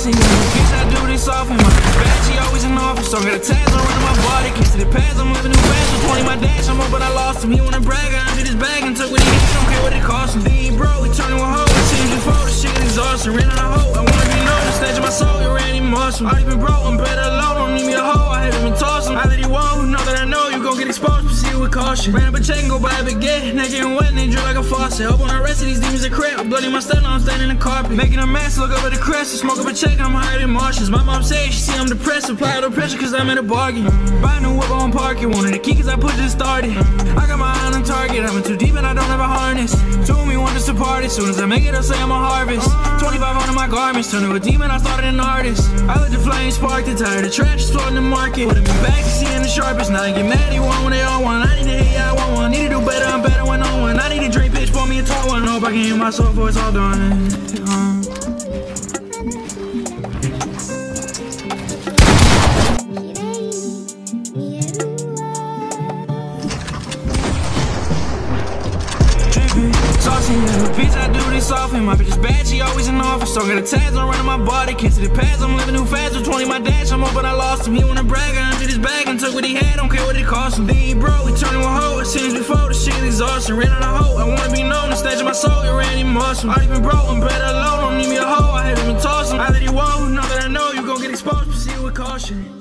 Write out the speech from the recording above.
saucy. Bitch, I do this often. My bad, she always in office. So I got a tag on running my body. Can't see the pads, I'm living new fast. With 20 my dash, I'm up, but I lost him. He wanna brag, I emptied his bag and took what he had. Don't care what it cost him. Then he broke, he turned to a hoe. I seen him before, the shit get exhausted. Ran on a hoe. I wanna be known, the stage of my soul, you ran him awesome. Already been broke, I'm better alone, don't need me a hoe. I haven't been tossing. I let he won't, know that I know you gon' get exposed, proceed with caution. Ran up a check and go buy a baguette. Neck getting wet and they drip like a faucet. Hope on the rest of these demons are crap. Bloody my stella, I'm standing in the carpet. Making a mess, look up at the crest. Smoke up a check, I'm higher than Martians. My mom said she see I'm depressed. Apply all the pressure cause I'm in a bargain. Buy a new whip on park it. Wanted the key cause I pushed it started. I got my eye on target. I'm in too deep and I don't have a harness. Told me want us to part. As soon as I make it, I'll say I'm a harvest. 25 on my garments. Turned to a demon, I started an artist. I let the flames spark the tire. The trash is flooding the market. Putting me back to seeing the sharpest. Now I get mad, he want when they all want. I need to hit, yeah, I want one. Need to do better, I'm better when no one. I need a drink, bitch, pour me a tall one. Hope I can hear my soul voice all done. Saucy, bitch, I do this often. My bitch is bad, she always in office. So I got a tags on running my body. Can't see the pads, I'm living new fast. With 20 my dash, I'm up, but I lost him. He wanna brag, I emptied his bag and took what he had. Don't care what it cost him. Then he broke, he turned to a hoe. I seen him before, the shit exhausted. Ran on a hoe. I wanna be known, the stage of my soul, you ran him awesome. Already been broke, I'm better alone, don't need me a hoe. I haven't been tossing. I let he won't, know that I know you gon' get exposed, proceed with caution.